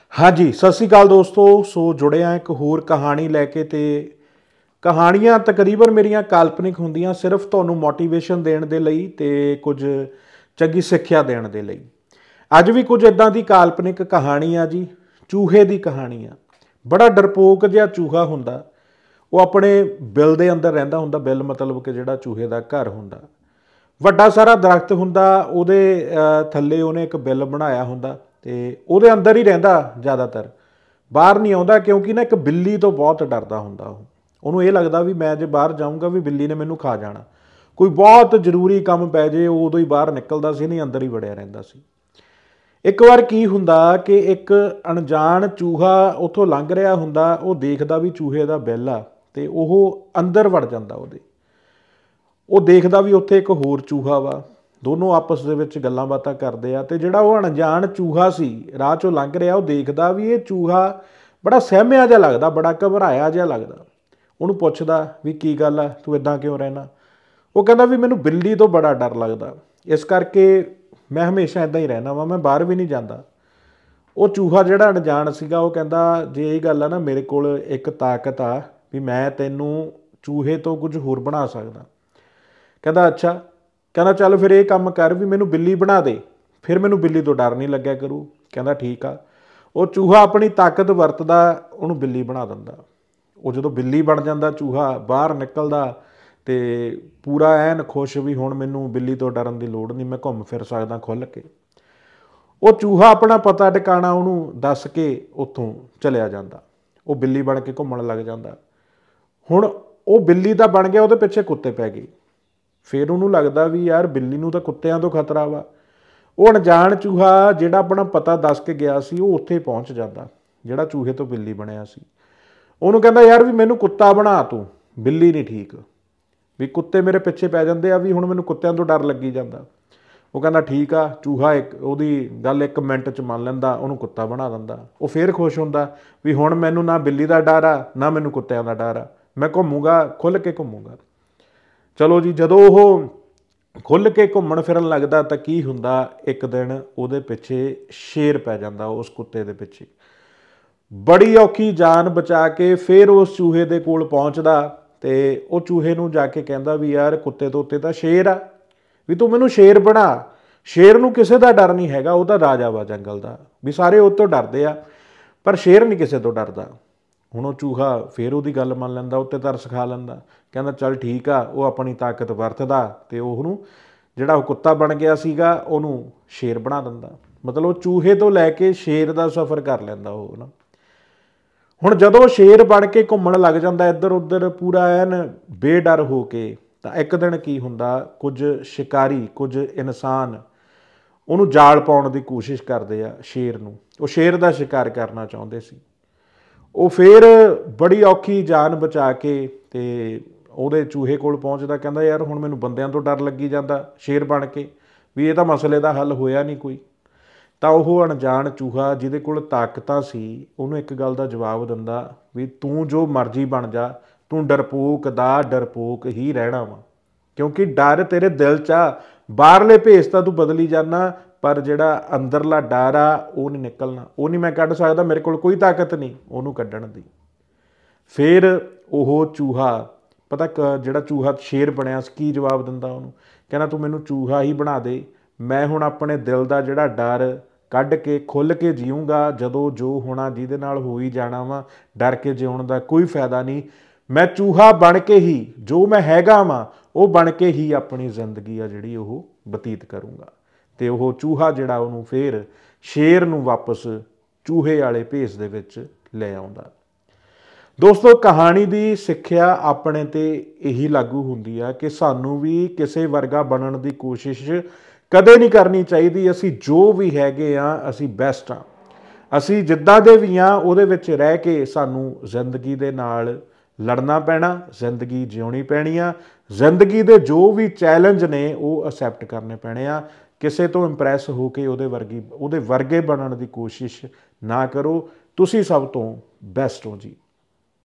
हाँ जी, सत श्री अकाल दोस्तों। सो जुड़े हाँ एक होर कहानी लैके। ते कहानियां तकरीबन मेरियां काल्पनिक होंदियां, सिर्फ तुहानूं मोटिवेशन देण दे लई ते कुछ चंगी सिੱਖਿਆ देण दे लई। अज भी कुछ इदां दी काल्पनिक कहानी आ जी। चूहे की कहानी आ। बड़ा डरपोक जिहा चूहा हुंदा, वो अपने बिल दे अंदर रहिंदा हुंदा। बिल मतलब कि जिहड़ा चूहे दा घर हुंदा, ਵੱਡਾ सारा दरख्त हुंदा, ਉਹਦੇ थल्ले ਉਹਨੇ एक बिल बनाया हुंदा ਤੇ ਉਹਦੇ अंदर ही रहिंदा ज़्यादातर, बाहर नहीं आउंदा क्योंकि ना एक बिल्ली तो बहुत डरदा हुंदा। ਉਹਨੂੰ ਇਹ लगदा भी मैं जे बाहर जाऊँगा भी बिल्ली ने मैनू खा जाना। कोई बहुत जरूरी काम पै जे उदों ही बाहर निकलदा सी, नहीं अंदर ही वड़िया रहिंदा सी। एक बार की हुंदा कि एक अणजाण चूहा उत्थों लंघ रिहा हुंदा, वो देखदा भी चूहे दा बिल आ ते ओह अंदर वड़ जांदा ਉਹਦੇ। ਉਹ ਦੇਖਦਾ ਵੀ ਉੱਥੇ ਇੱਕ ਹੋਰ ਚੂਹਾ ਵਾ, ਦੋਨੋਂ ਆਪਸ ਦੇ ਵਿੱਚ ਗੱਲਾਂ ਬਾਤਾਂ ਕਰਦੇ ਆ। ਤੇ ਜਿਹੜਾ ਉਹ ਅਣਜਾਣ ਚੂਹਾ ਸੀ ਰਾਹ ਚੋਂ ਲੰਘ ਰਿਹਾ, ਉਹ ਦੇਖਦਾ ਵੀ ਇਹ ਚੂਹਾ ਬੜਾ ਸਹਿਮਿਆ ਜਿਹਾ ਲੱਗਦਾ, ਬੜਾ ਘਬਰਾਇਆ ਜਿਹਾ ਲੱਗਦਾ। ਉਹਨੂੰ ਪੁੱਛਦਾ ਵੀ ਕੀ ਗੱਲ ਆ, ਤੂੰ ਇਦਾਂ ਕਿਉਂ ਰਹਿਣਾ। ਉਹ ਕਹਿੰਦਾ ਵੀ ਮੈਨੂੰ ਬਿੱਲੀ ਤੋਂ ਬੜਾ ਡਰ ਲੱਗਦਾ, ਇਸ ਕਰਕੇ ਮੈਂ ਹਮੇਸ਼ਾ ਇਦਾਂ ਹੀ ਰਹਿਣਾ ਵਾ, ਮੈਂ ਬਾਹਰ ਵੀ ਨਹੀਂ ਜਾਂਦਾ। ਉਹ ਚੂਹਾ ਜਿਹੜਾ ਅਣਜਾਣ ਸੀਗਾ ਉਹ ਕਹਿੰਦਾ ਜੇ ਇਹ ਗੱਲ ਆ ਨਾ, ਮੇਰੇ ਕੋਲ ਇੱਕ ਤਾਕਤ ਆ ਵੀ ਮੈਂ ਤੈਨੂੰ ਚੂਹੇ ਤੋਂ ਕੁਝ ਹੋਰ ਬਣਾ ਸਕਦਾ। ਕਹਿੰਦਾ ਅੱਛਾ। ਕਹਿੰਦਾ ਚੱਲ ਫਿਰ ਇਹ ਕੰਮ ਕਰ ਵੀ ਮੈਨੂੰ ਬਿੱਲੀ ਬਣਾ ਦੇ, ਫਿਰ ਮੈਨੂੰ ਬਿੱਲੀ ਤੋਂ ਡਰ ਨਹੀਂ ਲੱਗਿਆ ਕਰੂ। ਕਹਿੰਦਾ ਠੀਕ ਆ। ਉਹ ਚੂਹਾ ਆਪਣੀ ਤਾਕਤ ਵਰਤਦਾ, ਉਹਨੂੰ ਬਿੱਲੀ ਬਣਾ ਦਿੰਦਾ। ਉਹ ਜਦੋਂ ਬਿੱਲੀ ਬਣ ਜਾਂਦਾ ਚੂਹਾ, ਬਾਹਰ ਨਿਕਲਦਾ ਤੇ ਪੂਰਾ ਐਨ ਖੁਸ਼ ਵੀ ਹੁਣ ਮੈਨੂੰ ਬਿੱਲੀ ਤੋਂ ਡਰਨ ਦੀ ਲੋੜ ਨਹੀਂ, ਮੈਂ ਘੁੰਮ ਫਿਰ ਸਕਦਾ ਖੁੱਲ੍ਹ ਕੇ। ਉਹ ਚੂਹਾ ਆਪਣਾ ਪਤਾ ਟਿਕਾਣਾ ਉਹਨੂੰ ਦੱਸ ਕੇ ਉੱਥੋਂ ਚਲਿਆ ਜਾਂਦਾ। ਉਹ ਬਿੱਲੀ ਬਣ ਕੇ ਘੁੰਮਣ ਲੱਗ ਜਾਂਦਾ। ਹੁਣ ਉਹ ਬਿੱਲੀ ਦਾ ਬਣ ਗਿਆ, ਉਹਦੇ ਪਿੱਛੇ ਕੁੱਤੇ ਪੈ ਗਏ। ਫਿਰ ਉਹਨੂੰ ਲੱਗਦਾ ਵੀ ਯਾਰ ਬਿੱਲੀ ਨੂੰ ਤਾਂ ਕੁੱਤਿਆਂ ਤੋਂ ਖਤਰਾ ਵਾ। ਉਹ ਅਣਜਾਣ ਚੂਹਾ ਜਿਹੜਾ ਆਪਣਾ ਪਤਾ ਦੱਸ ਕੇ ਗਿਆ ਸੀ, ਉਹ ਉੱਥੇ ਪਹੁੰਚ ਜਾਂਦਾ ਜਿਹੜਾ ਚੂਹੇ ਤੋਂ ਬਿੱਲੀ ਬਣਿਆ ਸੀ। ਉਹਨੂੰ ਕਹਿੰਦਾ ਯਾਰ ਵੀ ਮੈਨੂੰ ਕੁੱਤਾ ਬਣਾ ਤੂੰ, ਬਿੱਲੀ ਨਹੀਂ ਠੀਕ, ਵੀ ਕੁੱਤੇ ਮੇਰੇ ਪਿੱਛੇ ਪੈ ਜਾਂਦੇ ਆ, ਵੀ ਹੁਣ ਮੈਨੂੰ ਕੁੱਤਿਆਂ ਤੋਂ ਡਰ ਲੱਗੀ ਜਾਂਦਾ। ਉਹ ਕਹਿੰਦਾ ਠੀਕ ਆ। ਚੂਹਾ ਉਹਦੀ ਗੱਲ 1 ਮਿੰਟ 'ਚ ਮੰਨ ਲੈਂਦਾ, ਉਹਨੂੰ ਕੁੱਤਾ ਬਣਾ ਦਿੰਦਾ। ਉਹ ਫਿਰ ਖੁਸ਼ ਹੁੰਦਾ ਵੀ ਹੁਣ ਮੈਨੂੰ ਨਾ ਬਿੱਲੀ ਦਾ ਡਰ ਆ, ਨਾ ਮੈਨੂੰ ਕੁੱਤਿਆਂ ਦਾ ਡਰ ਆ, ਮੈਂ ਘੁੰਮੂਗਾ, ਖੁੱਲ੍ਹ ਕੇ ਘੁੰਮੂਗਾ। ਚਲੋ ਜੀ, ਜਦੋਂ ਉਹ ਖੁੱਲ੍ਹ ਕੇ ਘੁੰਮਣ ਫਿਰਨ ਲੱਗਦਾ ਤਾਂ ਕੀ ਹੁੰਦਾ, ਇੱਕ ਦਿਨ ਉਹਦੇ ਪਿੱਛੇ ਸ਼ੇਰ ਪੈ ਜਾਂਦਾ, ਉਸ ਕੁੱਤੇ ਦੇ ਪਿੱਛੇ। ਬੜੀ ਔਖੀ ਜਾਨ ਬਚਾ ਕੇ ਫਿਰ ਉਸ ਚੂਹੇ ਦੇ ਕੋਲ ਪਹੁੰਚਦਾ ਤੇ ਉਹ ਚੂਹੇ ਨੂੰ ਜਾ ਕੇ ਕਹਿੰਦਾ ਵੀ ਯਾਰ ਕੁੱਤੇ ਤੋਂ ਉੱਤੇ ਤਾਂ ਸ਼ੇਰ ਆ, ਵੀ ਤੂੰ ਮੈਨੂੰ ਸ਼ੇਰ ਬਣਾ। ਸ਼ੇਰ ਨੂੰ ਕਿਸੇ ਦਾ ਡਰ ਨਹੀਂ ਹੈਗਾ, ਉਹ ਤਾਂ ਰਾਜਾ ਵਾ ਜੰਗਲ ਦਾ, ਵੀ ਸਾਰੇ ਉਹ ਤੋਂ ਡਰਦੇ ਆ, ਪਰ ਸ਼ੇਰ ਨਹੀਂ ਕਿਸੇ ਤੋਂ ਡਰਦਾ। ਹੁਣ ਉਹ ਚੂਹਾ ਫਿਰ ਉਹਦੀ ਗੱਲ ਮੰਨ ਲੈਂਦਾ, ਉੱਤੇ ਤਰਸ ਖਾ ਲੈਂਦਾ। ਕਹਿੰਦਾ ਚੱਲ ਠੀਕ ਆ। ਉਹ ਆਪਣੀ ਤਾਕਤ ਵਰਤਦਾ ਤੇ ਉਹਨੂੰ ਜਿਹੜਾ ਉਹ ਕੁੱਤਾ ਬਣ ਗਿਆ ਸੀਗਾ ਉਹਨੂੰ ਸ਼ੇਰ ਬਣਾ ਦਿੰਦਾ। ਮਤਲਬ ਚੂਹੇ ਤੋਂ ਲੈ ਕੇ ਸ਼ੇਰ ਦਾ ਸਫ਼ਰ ਕਰ ਲੈਂਦਾ ਉਹ ਨਾ। ਹੁਣ ਜਦੋਂ ਸ਼ੇਰ ਬਣ ਕੇ ਘੁੰਮਣ ਲੱਗ ਜਾਂਦਾ ਇੱਧਰ ਉੱਧਰ ਪੂਰਾ ਐਨ ਬੇਡਰ ਹੋ ਕੇ, ਤਾਂ ਇੱਕ ਦਿਨ ਕੀ ਹੁੰਦਾ, ਕੁਝ ਸ਼ਿਕਾਰੀ, ਕੁਝ ਇਨਸਾਨ ਉਹਨੂੰ ਜਾਲ ਪਾਉਣ ਦੀ ਕੋਸ਼ਿਸ਼ ਕਰਦੇ ਆ ਸ਼ੇਰ ਨੂੰ। ਉਹ ਸ਼ੇਰ ਦਾ ਸ਼ਿਕਾਰ ਕਰਨਾ ਚਾਹੁੰਦੇ ਸੀ। ਉਹ ਫਿਰ ਬੜੀ ਔਖੀ ਜਾਨ ਬਚਾ ਕੇ ਤੇ ਉਹਦੇ ਚੂਹੇ ਕੋਲ ਪਹੁੰਚਦਾ। ਕਹਿੰਦਾ ਯਾਰ ਹੁਣ ਮੈਨੂੰ ਬੰਦਿਆਂ ਤੋਂ ਡਰ ਲੱਗੀ ਜਾਂਦਾ ਸ਼ੇਰ ਬਣ ਕੇ, ਵੀ ਇਹ ਤਾਂ ਮਸਲੇ ਦਾ ਹੱਲ ਹੋਇਆ ਨਹੀਂ ਕੋਈ। ਤਾਂ ਉਹ ਅਣਜਾਣ ਚੂਹਾ ਜਿਹਦੇ ਕੋਲ ਤਾਕਤਾਂ ਸੀ, ਉਹਨੂੰ ਇੱਕ ਗੱਲ ਦਾ ਜਵਾਬ ਦਿੰਦਾ ਵੀ ਤੂੰ ਜੋ ਮਰਜ਼ੀ ਬਣ ਜਾ, ਤੂੰ ਡਰਪੋਕ ਦਾ ਡਰਪੋਕ ਹੀ ਰਹਿਣਾ ਵਾ, ਕਿਉਂਕਿ ਡਰ ਤੇਰੇ ਦਿਲ 'ਚ ਆ। ਬਾਹਰਲੇ ਭੇਸ ਤਾਂ ਤੂੰ ਬਦਲੀ ਜਾਂਦਾ, ਪਰ ਜਿਹੜਾ ਅੰਦਰਲਾ ਡਰ ਆ ਉਹ ਨਹੀਂ ਨਿਕਲਣਾ, ਉਹ ਨਹੀਂ ਮੈਂ ਕੱਢ ਸਕਦਾ, ਮੇਰੇ ਕੋਲ ਕੋਈ ਤਾਕਤ ਨਹੀਂ ਉਹਨੂੰ ਕੱਢਣ ਦੀ। ਫਿਰ ਉਹ ਚੂਹਾ ਪਤਾ ਜਿਹੜਾ ਚੂਹਾ ਸ਼ੇਰ ਬਣਿਆ ਸੀ ਕੀ ਜਵਾਬ ਦਿੰਦਾ ਉਹਨੂੰ। ਕਹਿੰਦਾ ਤੂੰ ਮੈਨੂੰ ਚੂਹਾ ਹੀ ਬਣਾ ਦੇ, ਮੈਂ ਹੁਣ ਆਪਣੇ ਦਿਲ ਦਾ ਜਿਹੜਾ ਡਰ ਕੱਢ ਕੇ ਖੁੱਲ੍ਹ ਕੇ ਜੀਊਂਗਾ। ਜਦੋਂ ਜੋ ਹੋਣਾ ਜਿਹਦੇ ਨਾਲ ਹੋ ਹੀ ਜਾਣਾ ਵਾ, ਡਰ ਕੇ ਜਿਉਣ ਦਾ ਕੋਈ ਫਾਇਦਾ ਨਹੀਂ। ਮੈਂ ਚੂਹਾ ਬਣ ਕੇ ਹੀ, ਜੋ ਮੈਂ ਹੈਗਾ ਵਾਂ ਉਹ ਬਣ ਕੇ ਹੀ ਆਪਣੀ ਜ਼ਿੰਦਗੀ ਆ ਜਿਹੜੀ ਉਹ ਬਤੀਤ ਕਰੂੰਗਾ। ਤੇ ਉਹ ਚੂਹਾ ਜਿਹੜਾ ਉਹਨੂੰ ਫਿਰ ਸ਼ੇਰ ਨੂੰ ਵਾਪਸ ਚੂਹੇ ਵਾਲੇ ਭੇਸ ਦੇ ਵਿੱਚ ਲੈ ਆਉਂਦਾ। ਦੋਸਤੋ, ਕਹਾਣੀ ਦੀ ਸਿੱਖਿਆ ਆਪਣੇ ਤੇ ਇਹੀ ਲਾਗੂ ਹੁੰਦੀ ਆ ਕਿ ਸਾਨੂੰ ਵੀ ਕਿਸੇ ਵਰਗਾ ਬਣਨ ਦੀ ਕੋਸ਼ਿਸ਼ ਕਦੇ ਨਹੀਂ ਕਰਨੀ ਚਾਹੀਦੀ। ਅਸੀਂ ਜੋ ਵੀ ਹੈਗੇ ਆ, ਅਸੀਂ ਬੈਸਟ ਆ। ਅਸੀਂ ਜਿੱਦਾਂ ਦੇ ਵੀ ਆ ਉਹਦੇ ਵਿੱਚ ਰਹਿ ਕੇ ਸਾਨੂੰ ਜ਼ਿੰਦਗੀ ਦੇ ਨਾਲ ਲੜਨਾ ਪੈਣਾ, ਜ਼ਿੰਦਗੀ ਜਿਉਣੀ ਪੈਣੀ ਆ। ਜ਼ਿੰਦਗੀ ਦੇ ਜੋ ਵੀ ਚੈਲੰਜ ਨੇ ਉਹ ਅਸੈਪਟ ਕਰਨੇ ਪੈਣੇ ਆ। ਕਿਸੇ ਤੋਂ ਇੰਪ੍ਰੈਸ ਹੋ ਕੇ ਉਹਦੇ ਵਰਗੇ ਬਣਨ ਦੀ ਕੋਸ਼ਿਸ਼ ਨਾ ਕਰੋ। ਤੁਸੀਂ ਸਭ ਤੋਂ ਬੈਸਟ ਹੋ ਜੀ।